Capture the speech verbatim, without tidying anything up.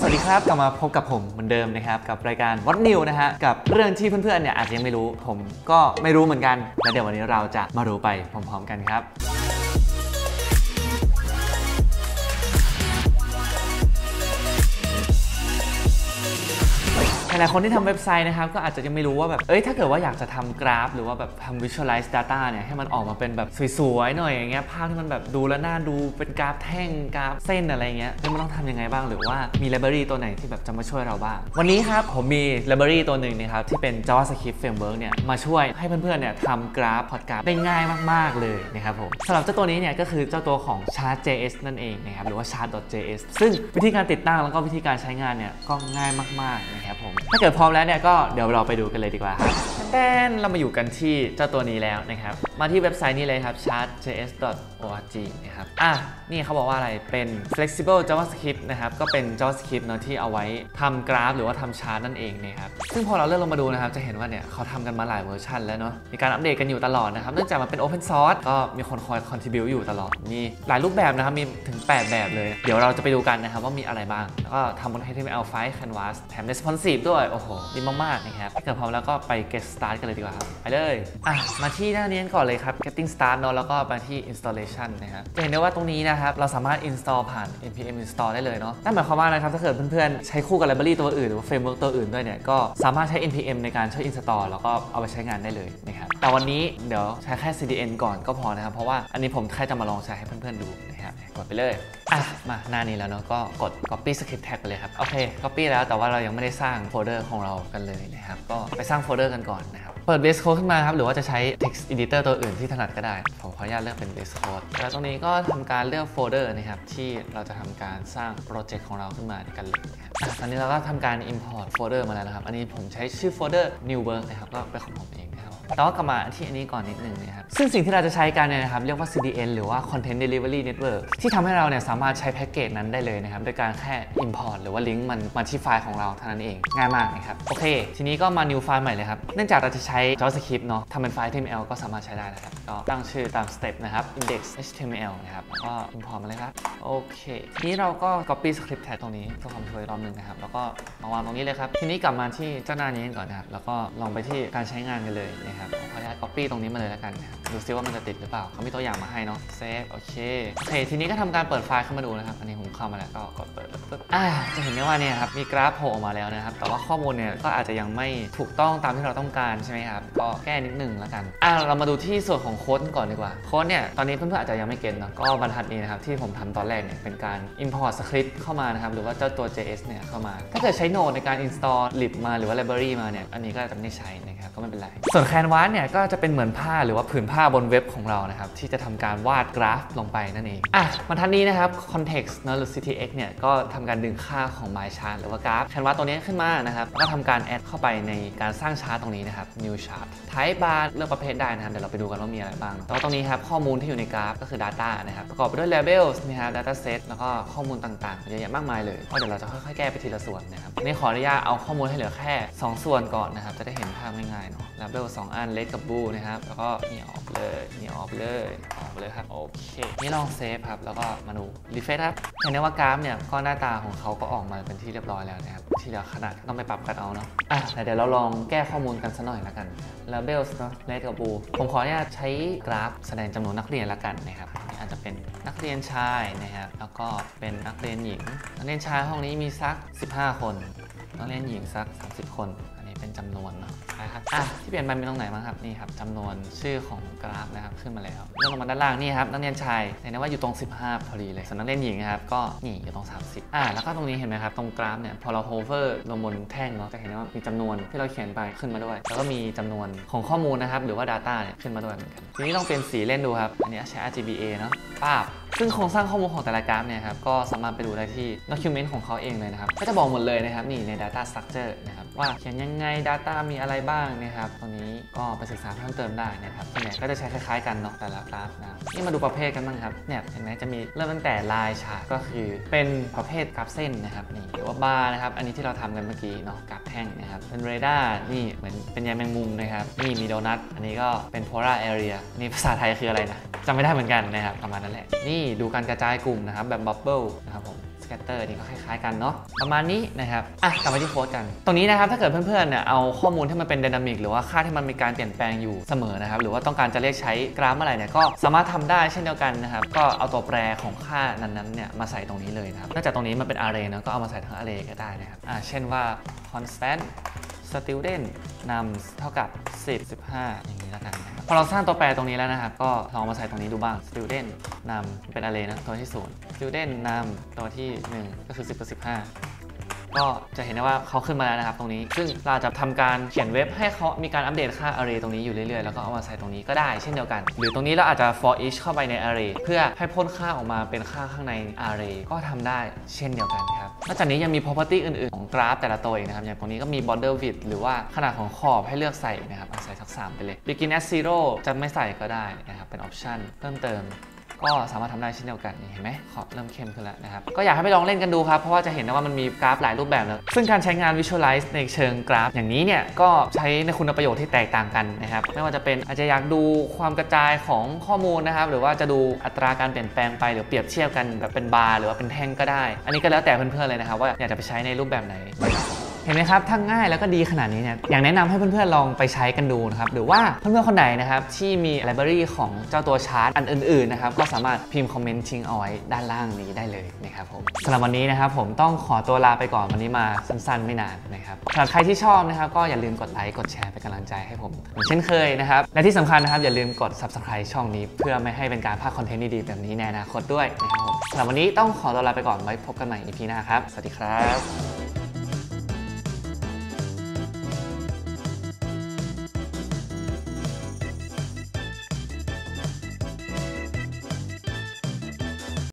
วัสดีครับกลับมาพบกับผมเหมือนเดิมนะครับกับรายการ What New นะฮะกับเรื่องที่เพื่อนๆเนี่ยอาจจะยังไม่รู้ผมก็ไม่รู้เหมือนกันและเดี๋ยววันนี้เราจะมารู้ไปพร้อมๆกันครับหลายคนที่ทำเว็บไซต์นะครับก็อาจจะยังไม่รู้ว่าแบบเอ้ยถ้าเกิดว่าอยากจะทำกราฟหรือว่าแบบทำ visualize data เนี่ยให้มันออกมาเป็นแบบสวยๆหน่อยอย่างเงี้ยภาพที่มันแบบดูแล้วน่าดูเป็นกราฟแท่งกราฟเส้นอะไรเงี้ยมันต้องทำยังไงบ้างหรือว่ามี library ตัวไหนที่แบบจะมาช่วยเราบ้างวันนี้ครับผมมี library ตัวหนึ่งนะครับที่เป็น JavaScript Framework เนี่ยมาช่วยให้เพื่อนๆเนี่ยทำกราฟพอร์ตกราฟได้ง่ายมากๆเลยนะครับผมสำหรับเจ้าตัวนี้เนี่ยก็คือเจ้าตัวของ Chart.js นั่นเองนะครับหรือว่า Chart.js ซึ่งวิธีการติดตั้งแล้วก็วิธีการใช้งานเนี่ยก็ง่ายมากๆนะครับผมถ้าเกิดพร้อมแล้วเนี่ยก็เดี๋ยวเราไปดูกันเลยดีกว่าครับแต้นเรามาอยู่กันที่เจ้าตัวนี้แล้วนะครับมาที่เว็บไซต์นี้เลยครับ ชาร์ต เจ เอส ดอท โอ อาร์ จี นะครับอ่ะนี่เขาบอกว่าอะไรเป็น flexible JavaScript นะครับก็เป็น JavaScript เนาะที่เอาไว้ทำกราฟหรือว่าทำชาร์ตนั่นเองนะครับซึ่งพอเราเลื่อนลงมาดูนะครับจะเห็นว่าเนี่ยเขาทำกันมาหลายเวอร์ชันแล้วเนาะมีการอัปเดตกันอยู่ตลอดนะครับเนื่องจากมันเป็น Open Source ก็มีคนคอย contribute อยู่ตลอดมีหลายรูปแบบนะครับมีถึงแปดแบบเลยเดี๋ยวเราจะไปดูกันนะครับว่ามีอะไรบ้างแล้วก็ทำบน เอช ที เอ็ม แอล ไฟว์ Canvas แถม responsive ด้วยโอ้โหดีมากๆนะครับถ้าเกิดพร้อมแล้วก็ไป get start กันเลยดีกว่าครับไปเลยอ่ะมาที่หน้านี้ก่อนเลยครับ getting start เนาะแล้วก็มาที่ installation นะครับจะเห็นได้ว่าตรงนี้นะครับเราสามารถ install ผ่าน npm install ได้เลยเนาะนั่นหมายความว่านะครับถ้าเกิดเพื่อนๆใช้คู่กับ library ตัวอื่นหรือว่า framework ตัวอื่นด้วยเนี่ยก็สามารถใช้ npm ในการช่วย install แล้วก็เอาไปใช้งานได้เลยนะครับแต่วันนี้เดี๋ยวใช้แค่ ซี ดี เอ็น ก่อนก็พอนะครับเพราะว่าอันนี้ผมแค่จะมาลองใช้ให้เพื่อนๆดูนะครับกดไปเลยอ่ะมาหน้านี้แล้วเนาะก็กด copy script tag ไปเลยครับโอเค copy แล้วแต่ว่าเรายังไม่ได้สร้างโฟลเดอร์ของเรากันเลยนะครับก็ไปสร้างโฟลเดอร์กันก่อนนะครับเปิด base code ขึ้นมาครับหรือว่าจะใช้ text editor ตัวอื่นที่ถนัดก็ได้ผมขออนุญาตเลือกเป็น base code แล้วตรงนี้ก็ทำการเลือกโฟลเดอร์นะครับที่เราจะทำการสร้างโปรเจกต์ของเราขึ้นมากันเลยนะครับตอนนี้เราก็ทำการ import โฟลเดอร์มาแล้วนะครับอันนี้ผมใช้ชื่อโฟลเดอร์ new work นะครับก็เป็นของผมเองแต่ว่ากลับมาที่อันนี้ก่อนนิดนึงนะครับซึ่งสิ่งที่เราจะใช้กันเนี่ยนะครับเรียกว่า ซี ดี เอ็น หรือว่า Content Delivery Network ที่ทำให้เราเนี่ยสามารถใช้แพ็กเกจนั้นได้เลยนะครับโดยการแค่ import หรือว่าลิงก์มันมาที่ไฟล์ของเราเท่านั้นเองง่ายมากนะครับโอเคทีนี้ก็มา new ไฟล์ใหม่เลยครับเนื่องจากเราจะใช้ JavaScript เนาะทำเป็นไฟล์ เอช ที เอ็ม แอล ก็สามารถใช้ได้นะครับก็ตั้งชื่อตาม step นะครับ index เอช ที เอ็ม แอล นะครับแล้วก็ import มาเลยครับโอเคทีนี้เราก็ copy script tag ตรงนี้เพื่อความช่วยรอบนึงนะครับแล้วก็มาวางตรงนี้เลยครับทีนี้กลับมาที่เจ้าหน้านี้ก่อนนะครับแล้วก็ลองไปที่การใช้งานกันเลยนะครับขออนุญาต copy ตรงนี้มาเลยแล้วกันดูซิว่ามันจะติดหรือเปล่าเขามีตัวอย่างมาให้เนาะเซฟโอเคโอเคทีนี้ก็ทำการเปิดไฟล์เข้ามาดูนะครับอันนี้ผมเข้ามาแล้วก็กดเปิดปึ๊บอ่าจะเห็นได้ว่าเนี่ยครับมีกราฟโผล่ออกมาแล้วนะครับแต่ว่าข้อมูลเนี่ยก็อาจจะยังไม่ถูกต้องตามที่เราต้องการใช่ไหมครับก็แก้นิดหนึ่งแล้วกันอ่าเรามาดูที่ส่วนของโค้ดก่อนดีกว่าโค้ดเนี่ยตอนนี้เพื่อนๆอาจจะยังไม่เก็ตเนาะก็บรรทัดนี้นะครับที่ผมทำตอนแรกเนี่ยเป็นการ import script เข้ามานะครับหรือว่าเจ้าตัว เจ เอส เนี่ยเข้ามาถ้าเกิดใช้ Node ในการ install lib มาหรือว่า library มาเนี่ยอันนี้ก็จะไม่ใช้นะครับก็ไม่เป็นไรส่วน Canvas เนี่ยก็จะเป็นเหมือนผ้าหรือว่าผืนผ้าบนเว็บของเรานะครับที่จะทำการวาดกราฟลงไปนั่นเองอ่ะบรรทัดนี้นะครับ context นะหรือ ซี ที เอ็กซ์ เนี่ยก็ทำการดึงค่าของ my chart หรือว่ากราฟ Canvas ตัวนี้ขึ้นมานะครับก็ทำการ add เข้าไปในการสร้างชาร์ตตรงนี้นะครับ new chart type bar เลือกประเภทได้นะครับเดี๋ยวเราไปดูกันว่ามีอะไรบ้างแล้วตรงนี้ครับข้อมูลที่อยู่ในกราฟก็คือ data นะครับประกอบไปด้วย labels นะครับ data set แล้วก็ข้อมูลต่างๆเยอะแยะมากมายเลยก็เดี๋ยวเราจะค่อยๆแก้ไปทีละส่วนนะครับนี่ขออนุญาตเอาข้อมูลให้เหลือแค่สองส่วนก่อนนะครับจะได้เห็นภาพง่ายๆเนาะ label สองอัน red กับ blue นะครับแล้วก็นี่ออกเลยนี่ออกเลยออกเลยครับโอเคนี่ลองเซฟครับแล้วก็มาดูรีเฟรชครับเห็นได้ว่ากราฟเนี่ยก็หน้าตาของเขาก็ออกมาเป็นที่เรียบร้อยแล้วนะครับที่เหลือขนาดต้องไปปรับกันเอาเนาะอ่ะแต่เดี๋ยวเราลองแก้ข้อมูลกันสักหน่อยละกัน labels เนาะ red กับ blue ผมขออนุญาตใช้กราฟแสดงจำนวนนักเรียนละกันนะครับอาจจะเป็นนักเรียนชายนะครับแล้วก็เป็นนักเรียนหญิงนักเรียนชายห้องนี้มีสักสิบห้าคนนักเรียนหญิงสักสามสิบคนเป็นจำนวนเนาะนะครับอ่ะที่เปลี่ยนไปมีตรงไหนบ้างครับนี่ครับจำนวนชื่อของกราฟนะครับขึ้นมาแล้วเลื่อนลงมาด้านล่างนี่ครับนักเรียนชายเห็นได้ว่าอยู่ตรงสิบห้าพอดีเลยส่วนนักเรียนหญิงนะครับก็นี่อยู่ตรงสามสิบอ่ะแล้วก็ตรงนี้เห็นไหมครับตรงกราฟเนี่ยพอเราโฮเวอร์ลงบนแท่งเนาะจะเห็นได้ว่ามีจำนวนที่เราเขียนไปขึ้นมาด้วยแล้วก็มีจำนวนของข้อมูลนะครับหรือว่า data เนี่ยขึ้นมาด้วยเหมือนกันทีนี้ลองเปลี่ยนสีเล่นดูครับอันนี้ใช้ อาร์ จี บี เอ เนาะป้าบซึ่งโครงสร้างข้อมูลของแต่ละกราฟเนี่ยครับก็สามารถไปดูได้ที่ document ของเขาเองเลยนะครับก็จะบอกหมดเลยนะครับนี่ใน data structure นะครับว่าเขียนยังไง data มีอะไรบ้างนะครับตรงนี้ก็ไปศึกษาเพิ่มเติมได้นะครับส่วนใหญ่ก็จะใช้คล้ายๆกันเนาะแต่ละกราฟนะนี่มาดูประเภทกันบ้างครับเนี่ยเห็นไหมจะมีเริ่มตั้งแต่ลายฉากก็คือเป็นประเภทกราฟเส้นนะครับนี่หรือว่าบาร์นะครับอันนี้ที่เราทำกันเมื่อกี้เนาะกราฟแท่งนะครับเป็นเรดาร์นี่เหมือนเป็นใยแมงมุมนะครับนี่มีโดนัทอันนี้ก็เป็น polar area นี่ภาษาไทยคืออะไรนะจำไม่ได้เหมือนกันนะครับประมาณนั้นแหละนี่ดูการกระจายกลุ่มนะครับแบบบับเบิ้ลนะครับผม scatter นี่ก็คล้ายๆกันเนาะประมาณนี้นะครับอ่ะกลับมาที่โค้ดกันตรงนี้นะครับถ้าเกิดเพื่อนๆเนี่ยเอาข้อมูลที่มันเป็น dynamic หรือว่าค่าที่มันมีการเปลี่ยนแปลงอยู่เสมอนะครับหรือว่าต้องการจะเรียกใช้กราฟเมื่อไหร่เนี่ยก็สามารถทำได้เช่นเดียวกันนะครับก็เอาตัวแปรของค่านั้นๆเนี่ยมาใส่ตรงนี้เลยนะครับนอกจากตรงนี้มันเป็น array นะก็เอามาใส่ทั้ง array ก็ได้นะครับอ่ะเช่นว่า constant student nums เท่ากับสิบ สิบห้าอย่างนี้แล้วกันนะครับพอเราสร้างตัวแปรตรงนี้แล้วนะครับก็ลองมาใส่ตรงนี้ดูบ้าง student num เป็น array นะตัวที่ศูนย์ student num ตัวที่หนึ่งก็คือสิบกับสิบห้าก็จะเห็นได้ว่าเขาขึ้นมาแล้วนะครับตรงนี้ซึ่งเราจะทำการเขียนเว็บให้เขามีการอัปเดตค่า array ตรงนี้อยู่เรื่อยๆแล้วก็เอามาใส่ตรงนี้ก็ได้เช่นเดียวกันหรือตรงนี้เราอาจจะ for each เข้าไปใน array เพื่อให้พ่นค่าออกมาเป็นค่าข้างใน array ก็ทำได้เช่นเดียวกันครับนอกจากนี้ยังมี property อื่นๆของกราฟแต่ละตัวเองนะครับอย่างตรงนี้ก็มี border width หรือว่าขนาดของขอบให้เลือกใส่นะครับใส่สักสามไปเลย begin at zero จะไม่ใส่ก็ได้นะครับเป็น option เพิ่มเติมก็สามารถทำได้เช่นเดียวกันเห็นไหมขอบเริ่มเข้มขึ้นแล้วนะครับก็อยากให้ไปลองเล่นกันดูครับเพราะว่าจะเห็นได้ว่ามันมีกราฟหลายรูปแบบแล้วซึ่งการใช้งาน Visualize ในเชิงกราฟอย่างนี้เนี่ยก็ใช้ในคุณประโยชน์ที่แตกต่างกันนะครับไม่ว่าจะเป็นอาจจะอยากดูความกระจายของข้อมูลนะครับหรือว่าจะดูอัตราการเปลี่ยนแปลงไปหรือเปรียบเทียบกันแบบเป็นบาร์หรือว่าเป็นแท่งก็ได้อันนี้ก็แล้วแต่เพื่อนๆเลยนะครับว่าอยากจะไปใช้ในรูปแบบไหนเห็นไหมครับทั้งง่ายแล้วก็ดีขนาดนี้เนี่ยอยากแนะนำให้เพื่อนๆลองไปใช้กันดูนะครับหรือว่าเพื่อนๆคนไหนนะครับที่มีไลบรารีของเจ้าตัวชาร์ตอันอื่นๆนะครับก็สามารถพิมพ์คอมเมนต์ทิ้งเอาไว้ด้านล่างนี้ได้เลยนะครับผมสำหรับวันนี้นะครับผมต้องขอตัวลาไปก่อนวันนี้มาสั้นๆไม่นานนะครับสำหรับใครที่ชอบนะครับก็อย่าลืมกดไลค์กดแชร์เป็นกำลังใจให้ผมเหมือนเช่นเคยนะครับและที่สำคัญนะครับอย่าลืมกด ซับสไครบ์ ช่องนี้เพื่อไม่ให้เป็นการพลาดคอนเทนต์ดีๆแบบนี้ในอนาคตด้วยนะครับผมสำหรับวันนี้ต้องขอตัวลาไปก่อนไว้พบกันใหม่ อี พี หน้าครับสวัสดีครับ